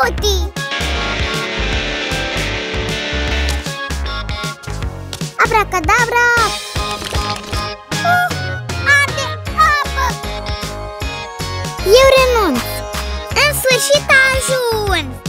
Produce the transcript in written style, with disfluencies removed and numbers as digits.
Tutti! Abracadabra! Arde apă! Eu renunț! În sfârșit a ajuns!